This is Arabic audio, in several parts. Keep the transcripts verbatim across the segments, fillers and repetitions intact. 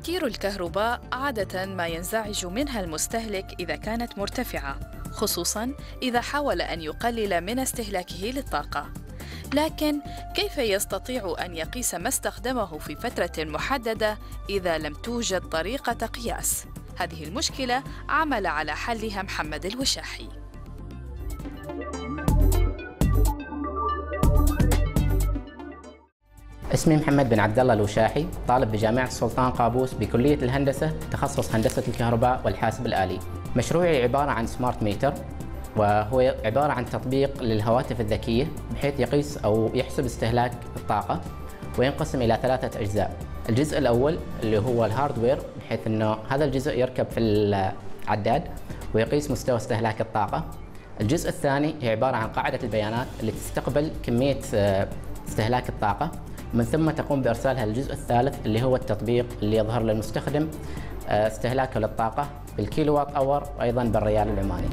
فواتير الكهرباء عادة ما ينزعج منها المستهلك إذا كانت مرتفعة، خصوصاً إذا حاول أن يقلل من استهلاكه للطاقة. لكن كيف يستطيع أن يقيس ما استخدمه في فترة محددة إذا لم توجد طريقة قياس؟ هذه المشكلة عمل على حلها محمد الوشاحي. اسمي محمد بن عبد الله الوشاحي، طالب بجامعة السلطان قابوس بكلية الهندسة، تخصص هندسة الكهرباء والحاسب الآلي. مشروعي عبارة عن سمارت ميتر، وهو عبارة عن تطبيق للهواتف الذكية بحيث يقيس أو يحسب استهلاك الطاقة، وينقسم إلى ثلاثة أجزاء. الجزء الأول اللي هو الهاردوير، بحيث أنه هذا الجزء يركب في العداد ويقيس مستوى استهلاك الطاقة. الجزء الثاني هي عبارة عن قاعدة البيانات اللي تستقبل كمية استهلاك الطاقة، ومن ثم تقوم بإرسالها للجزء الثالث اللي هو التطبيق اللي يظهر للمستخدم استهلاكه للطاقة بالكيلو وات أور وأيضا بالريال العماني.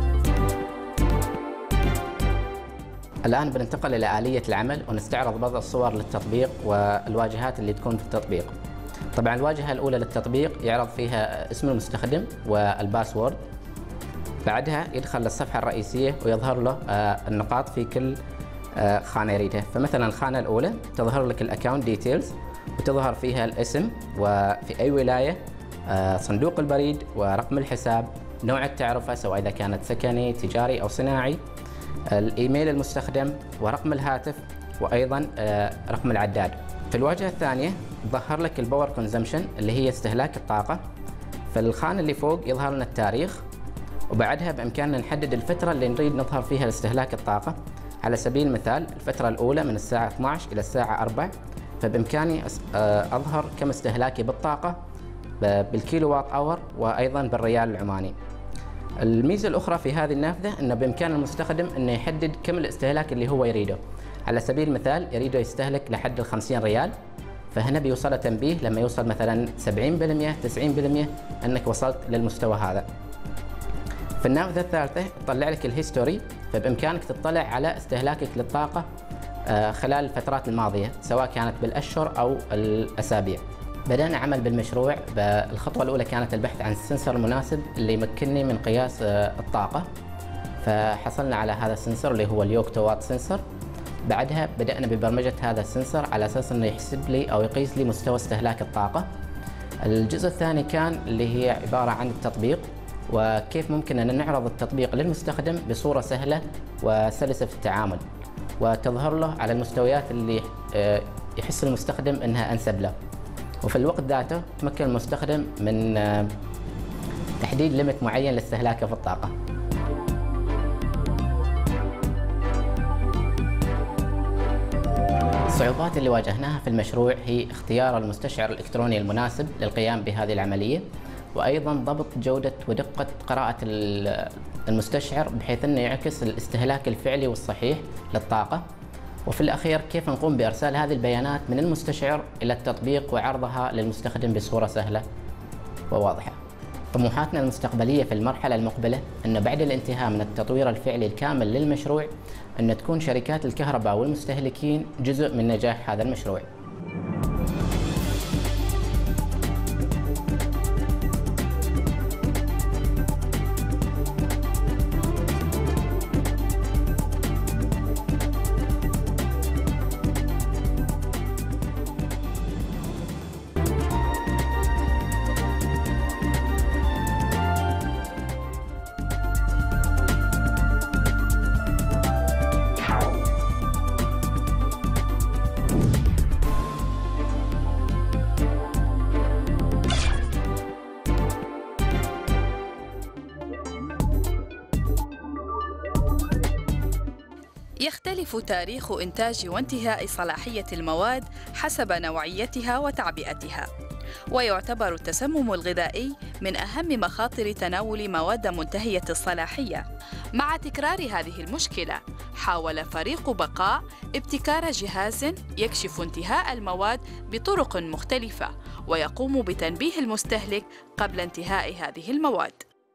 الآن بننتقل إلى آلية العمل ونستعرض بعض الصور للتطبيق والواجهات اللي تكون في التطبيق. طبعا الواجهة الأولى للتطبيق يعرض فيها اسم المستخدم والباسورد، بعدها يدخل للصفحة الرئيسية ويظهر له النقاط في كل خانة يريدها. فمثلا الخانة الأولى تظهر لك الأكاونت ديتيلز، وتظهر فيها الاسم وفي أي ولاية، صندوق البريد ورقم الحساب، نوع التعرفة سواء إذا كانت سكني تجاري أو صناعي، الإيميل المستخدم ورقم الهاتف، وأيضا رقم العداد. في الواجهة الثانية ظهر لك الباور كونزمشن اللي هي استهلاك الطاقة. في الخانة اللي فوق يظهر لنا التاريخ، وبعدها بإمكاننا نحدد الفترة اللي نريد نظهر فيها استهلاك الطاقة. على سبيل المثال الفترة الأولى من الساعة اثني عشر إلى الساعة أربعة، فبإمكاني أظهر كم استهلاكي بالطاقة بالكيلو وات أور وأيضا بالريال العماني. الميزة الأخرى في هذه النافذة أنه بإمكان المستخدم أنه يحدد كم الاستهلاك اللي هو يريده. على سبيل المثال يريده يستهلك لحد الخمسين ريال، فهنا بيوصله تنبيه لما يوصل مثلا سبعين بالمئة تسعين بالمئة أنك وصلت للمستوى هذا. في النافذة الثالثة تطلع لك الهيستوري، فبإمكانك تطلع على استهلاكك للطاقة خلال الفترات الماضية سواء كانت بالأشهر أو الأسابيع. بدأنا عمل بالمشروع. الخطوة الأولى كانت البحث عن السنسر المناسب اللي يمكنني من قياس الطاقة، فحصلنا على هذا السنسر اللي هو اليوكتو وات سنسر. بعدها بدأنا ببرمجة هذا السنسر على أساس أنه يحسب لي أو يقيس لي مستوى استهلاك الطاقة. الجزء الثاني كان اللي هي عبارة عن التطبيق، وكيف ممكن أن نعرض التطبيق للمستخدم بصورة سهلة وسلسة في التعامل، وتظهر له على المستويات اللي يحس المستخدم أنها أنسب له. وفي الوقت ذاته تمكن المستخدم من تحديد ليميت معين لاستهلاكه في الطاقة. الصعوبات اللي واجهناها في المشروع هي اختيار المستشعر الإلكتروني المناسب للقيام بهذه العملية، وأيضا ضبط جودة ودقة قراءة المستشعر بحيث أنه يعكس الاستهلاك الفعلي والصحيح للطاقة. وفي الأخير كيف نقوم بإرسال هذه البيانات من المستشعر إلى التطبيق وعرضها للمستخدم بصورة سهلة وواضحة. طموحاتنا المستقبلية في المرحلة المقبلة أن بعد الانتهاء من التطوير الفعلي الكامل للمشروع أن تكون شركات الكهرباء والمستهلكين جزء من نجاح هذا المشروع. يختلف تاريخ إنتاج وانتهاء صلاحية المواد حسب نوعيتها وتعبئتها، ويعتبر التسمم الغذائي من أهم مخاطر تناول مواد منتهية الصلاحية. مع تكرار هذه المشكلة، حاول فريق بقاء ابتكار جهاز يكشف انتهاء المواد بطرق مختلفة ويقوم بتنبيه المستهلك قبل انتهاء هذه المواد.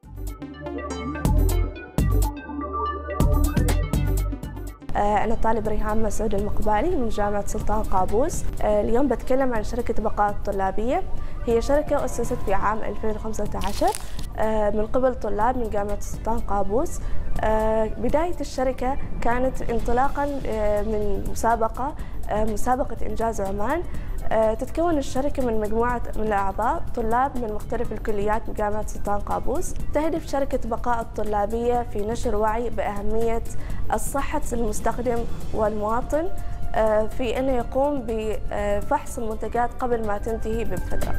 أنا طالب ريهام مسعود المقبالي من جامعة سلطان قابوس. اليوم بتكلم عن شركة بقاء الطلابية. هي شركة أسست في عام ألفين وخمسة عشر من قبل طلاب من جامعة السلطان قابوس. بداية الشركة كانت انطلاقا من مسابقة مسابقة إنجاز عمان. تتكون الشركة من مجموعة من الأعضاء طلاب من مختلف الكليات بجامعة السلطان قابوس. تهدف شركة بقاء الطلابية في نشر وعي بأهمية الصحة المستخدم والمواطن في أنه يقوم بفحص المنتجات قبل ما تنتهي بفترة.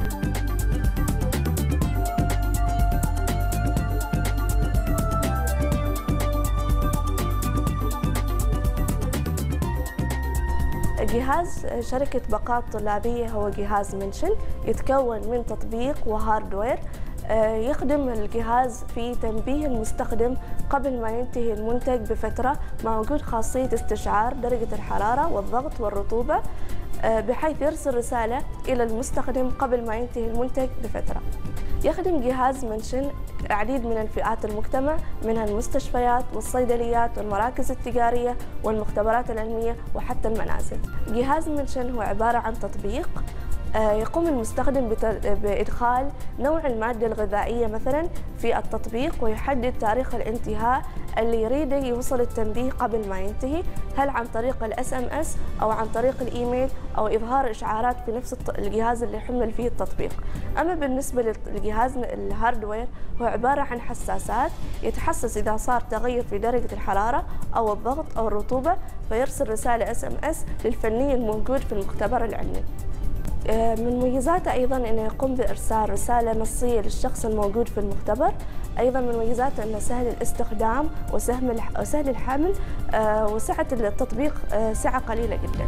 جهاز شركة بقاء الطلابية هو جهاز منشن يتكون من تطبيق وهاردوير. يخدم الجهاز في تنبيه المستخدم قبل ما ينتهي المنتج بفترة، مع وجود خاصية استشعار درجة الحرارة والضغط والرطوبة، بحيث يرسل رسالة إلى المستخدم قبل ما ينتهي المنتج بفترة. يخدم جهاز منشن العديد من الفئات المجتمع، منها المستشفيات والصيدليات والمراكز التجارية والمختبرات العلمية وحتى المنازل. جهاز منشن هو عبارة عن تطبيق يقوم المستخدم بإدخال نوع المادة الغذائية مثلا في التطبيق، ويحدد تاريخ الانتهاء اللي يريده يوصل التنبيه قبل ما ينتهي، هل عن طريق الاس ام اس او عن طريق الايميل او اظهار اشعارات في نفس الجهاز اللي حمل فيه التطبيق. اما بالنسبه للجهاز الهاردوير هو عباره عن حساسات يتحسس اذا صار تغير في درجه الحراره او الضغط او الرطوبه، فيرسل رساله اس ام اس للفني الموجود في المختبر العلمي. من مميزاته أيضاً أنه يقوم بإرسال رسالة نصية للشخص الموجود في المختبر. أيضاً من مميزاته أنه سهل الاستخدام وسهل الحمل، وسعة التطبيق سعة قليلة جداً.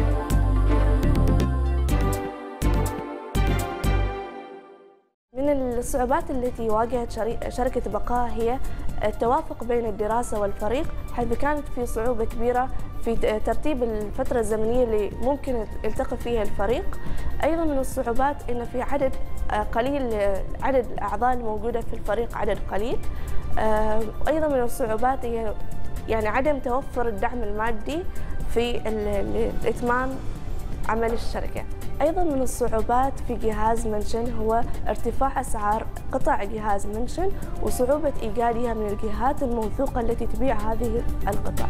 من الصعوبات التي واجهت شركة بقاء هي التوافق بين الدراسة والفريق، حيث كانت في صعوبة كبيرة في ترتيب الفترة الزمنية اللي ممكن يلتقي فيها الفريق. أيضا من الصعوبات أن في عدد قليل، عدد الأعضاء الموجودة في الفريق عدد قليل. أيضا من الصعوبات هي يعني عدم توفر الدعم المادي في إتمام عمل الشركة. أيضا من الصعوبات في جهاز منشن هو ارتفاع أسعار قطع جهاز منشن وصعوبة إيجادها من الجهات الموثوقة التي تبيع هذه القطع.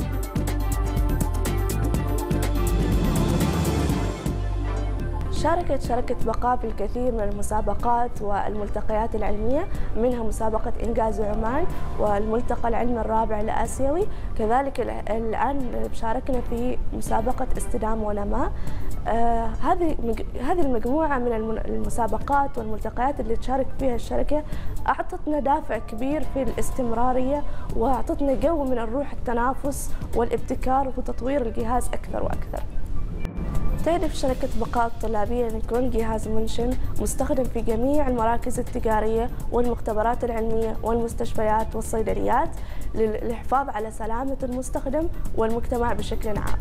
شاركت شركة بقاء في الكثير من المسابقات والملتقيات العلمية، منها مسابقة إنجاز عمان والملتقى العلمي الرابع الآسيوي. كذلك الآن شاركنا في مسابقة استدامة ونماء. آه هذه هذه المجموعة من المسابقات والملتقيات اللي تشارك فيها الشركة أعطتنا دافع كبير في الاستمرارية، وأعطتنا جو من الروح التنافس والابتكار وتطوير الجهاز أكثر وأكثر. تهدف شركة بقاء الطلابية أن يكون جهاز منشن مستخدم في جميع المراكز التجارية والمختبرات العلمية والمستشفيات والصيدليات للحفاظ على سلامة المستخدم والمجتمع بشكل عام.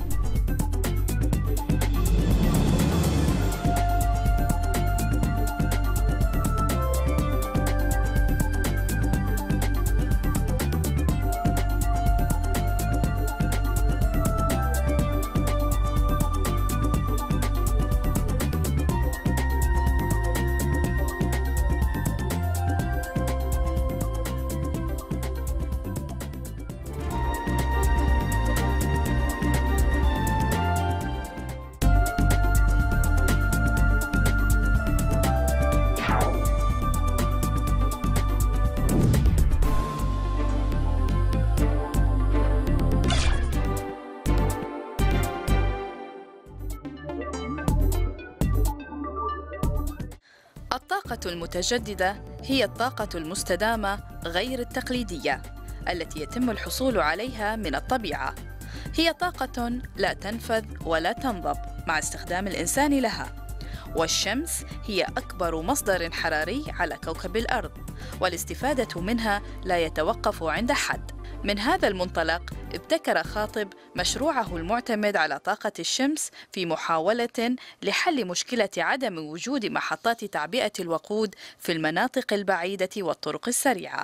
الطاقة المتجددة هي الطاقة المستدامة غير التقليدية التي يتم الحصول عليها من الطبيعة. هي طاقة لا تنفذ ولا تنضب مع استخدام الإنسان لها. والشمس هي أكبر مصدر حراري على كوكب الأرض، والاستفادة منها لا يتوقف عند حد. من هذا المنطلق ابتكر خاطب مشروعه المعتمد على طاقة الشمس في محاولة لحل مشكلة عدم وجود محطات تعبئة الوقود في المناطق البعيدة والطرق السريعة.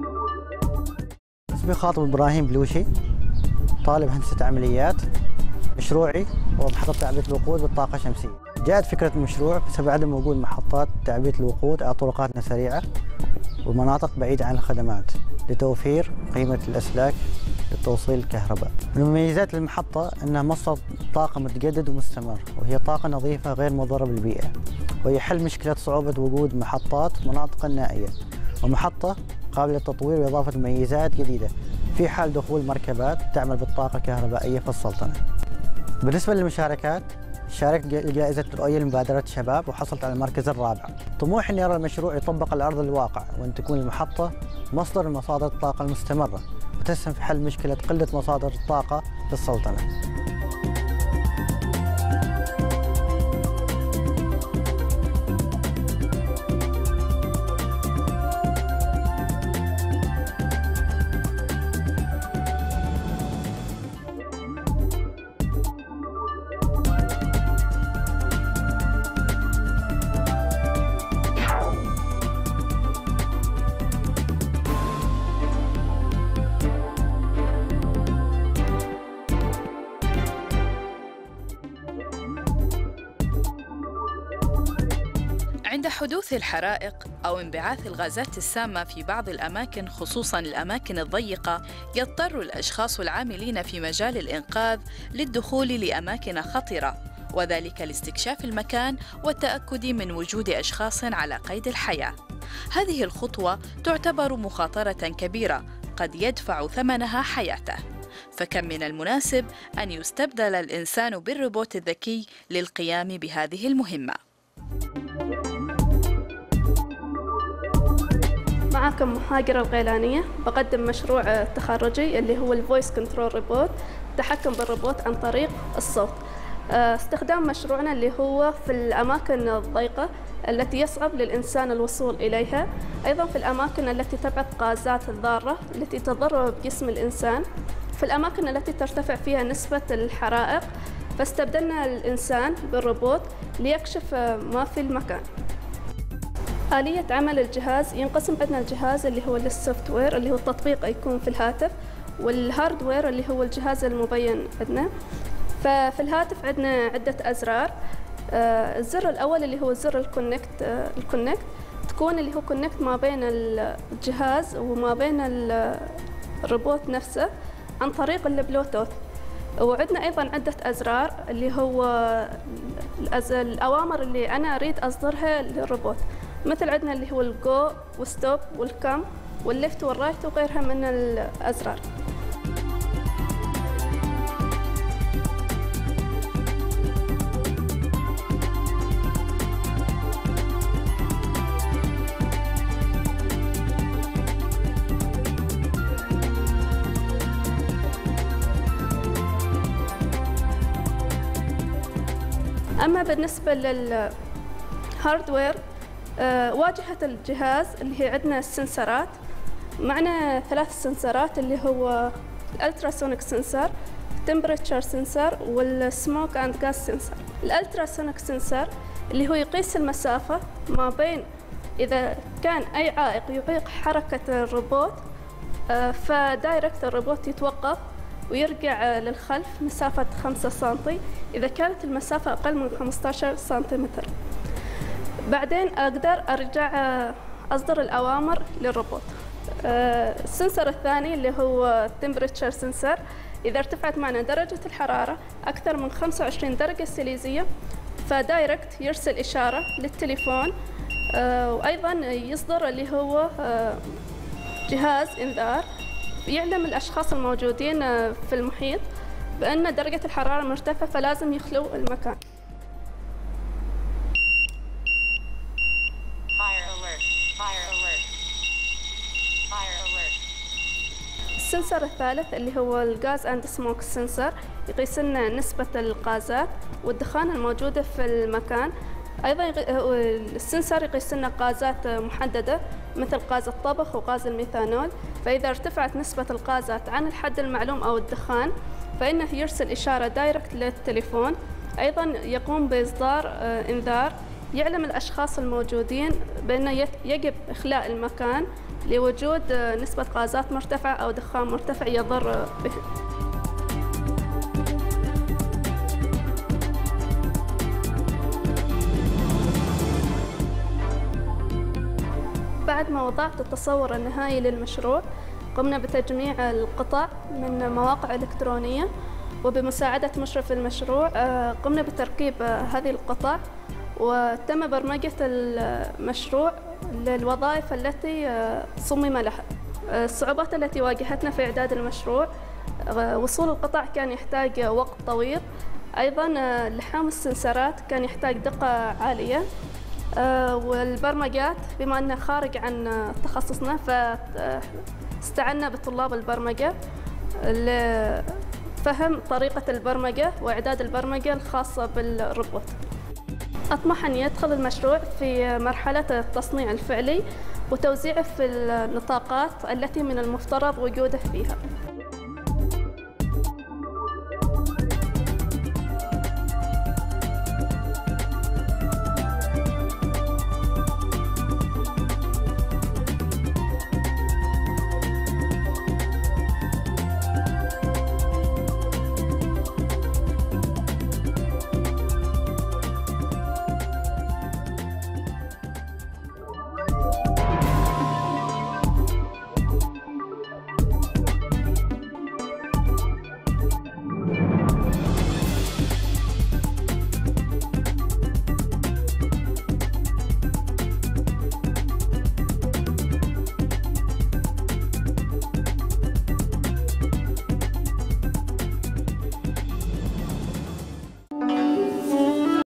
اسمي خاطب إبراهيم بلوشي، طالب هندسة عمليات مشروعي هو محطة تعبئة الوقود بالطاقة الشمسية. جاءت فكرة المشروع بسبب عدم وجود محطات تعبئة الوقود على طرقاتنا سريعة ومناطق بعيدة عن الخدمات لتوفير قيمة الأسلاك لتوصيل الكهرباء. من مميزات المحطة أنها مصدر طاقة متجدد ومستمر، وهي طاقة نظيفة غير مضرة بالبيئة، ويحل مشكلة صعوبة وجود محطات في مناطق نائية، ومحطة قابلة للتطوير وإضافة مميزات جديدة في حال دخول مركبات تعمل بالطاقة الكهربائية في السلطنة. بالنسبة للمشاركات، شاركت جائزة رؤية لمبادرة الشباب وحصلت على المركز الرابع. طموحي أن يرى المشروع يطبق على أرض الواقع، وأن تكون المحطة مصدر من مصادر الطاقة المستمرة وتسهم في حل مشكلة قلة مصادر الطاقة في السلطنة. عند حدوث الحرائق أو انبعاث الغازات السامة في بعض الأماكن خصوصاً الأماكن الضيقة، يضطر الأشخاص العاملين في مجال الإنقاذ للدخول لأماكن خطرة، وذلك لاستكشاف المكان والتأكد من وجود أشخاص على قيد الحياة. هذه الخطوة تعتبر مخاطرة كبيرة قد يدفع ثمنها حياته، فكم من المناسب أن يستبدل الإنسان بالروبوت الذكي للقيام بهذه المهمة. معكم مهاجرة الغيلانية، بقدم مشروع تخرجي اللي هو الفويس كنترول روبوت، تحكم بالروبوت عن طريق الصوت. استخدام مشروعنا اللي هو في الأماكن الضيقة التي يصعب للإنسان الوصول إليها، أيضا في الأماكن التي تبعث غازات ضارة التي تضر بجسم الإنسان، في الأماكن التي ترتفع فيها نسبة الحرائق، فاستبدلنا الإنسان بالروبوت ليكشف ما في المكان. آلية عمل الجهاز ينقسم عندنا الجهاز اللي هو السوفت وير اللي هو التطبيق يكون في الهاتف، والهاردوير اللي هو الجهاز المبين عندنا. ففي الهاتف عندنا عدة أزرار. الزر الأول اللي هو زر الكونكت الكونكت تكون اللي هو كونكت ما بين الجهاز وما بين الروبوت نفسه عن طريق البلوتوث. وعندنا أيضا عدة أزرار اللي هو الأوامر اللي أنا أريد أصدرها للروبوت، مثل عندنا اللي هو الجو والستوب والكم والليفت والرايت وغيرها من الأزرار. أما بالنسبة للهاردوير، أه واجهة الجهاز اللي هي عندنا السنسرات، معنا ثلاث سنسرات اللي هو الالتراسونيك سنسر، تمبريتشر سنسر، والسموك اند غاز سنسر. الالتراسونيك سنسر اللي هو يقيس المسافة ما بين إذا كان أي عائق يعيق حركة الروبوت، أه فدايركت الروبوت يتوقف ويرجع للخلف مسافة خمسة سنتي إذا كانت المسافة أقل من خمسة عشر سنتيمتر. بعدين أقدر أرجع أصدر الأوامر للروبوت. السنسر الثاني اللي هو temperature sensor، إذا ارتفعت معنا درجة الحرارة أكثر من خمسة وعشرين درجة سيليزية فدايركت يرسل إشارة للتليفون، وأيضا يصدر اللي هو جهاز إنذار يعلم الأشخاص الموجودين في المحيط بأن درجة الحرارة مرتفعة فلازم يخلوا المكان. السنسر الثالث اللي هو الغاز اند سموك سنسر يقيس لنا نسبة الغازات والدخان الموجودة في المكان. أيضا السنسر يقيس لنا غازات محددة مثل غاز الطبخ وغاز الميثانول، فإذا ارتفعت نسبة الغازات عن الحد المعلوم أو الدخان فإنه يرسل إشارة دايركت للتليفون. أيضا يقوم بإصدار إنذار يعلم الأشخاص الموجودين بأنه يجب إخلاء المكان لوجود نسبة غازات مرتفعة أو دخان مرتفع يضر بهم. بعد ما وضعت التصور النهائي للمشروع قمنا بتجميع القطع من مواقع إلكترونية، وبمساعدة مشرف المشروع قمنا بتركيب هذه القطع، وتم برمجة المشروع للوظائف التي صمم لها. الصعوبات التي واجهتنا في إعداد المشروع: وصول القطع كان يحتاج وقت طويل، أيضاً لحام السنسرات كان يحتاج دقة عالية، والبرمجات بما أنه خارج عن تخصصنا فاستعنا بطلاب البرمجة لفهم طريقة البرمجة وإعداد البرمجة الخاصة بالروبوت. أطمح أن يدخل المشروع في مرحلة التصنيع الفعلي وتوزيعه في النطاقات التي من المفترض وجوده فيها.